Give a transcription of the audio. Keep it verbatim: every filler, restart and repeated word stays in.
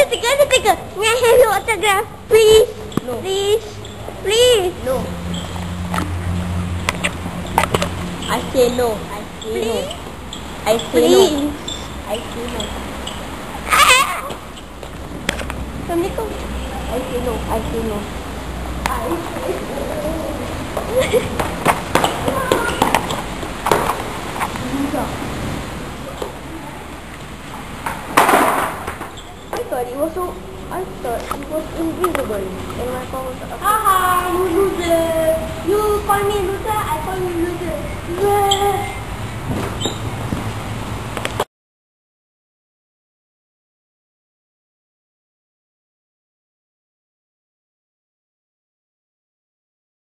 take it, take it. May I have your autograph, please? No. Please, please. No. I say no. I say no. Please. I say Please. no. I say no. Assalamualaikum. I say no. I say no. I say I thought it was so. I thought it was invisible. And my phone was. Haha, you loser. You call me loser, I call you loser.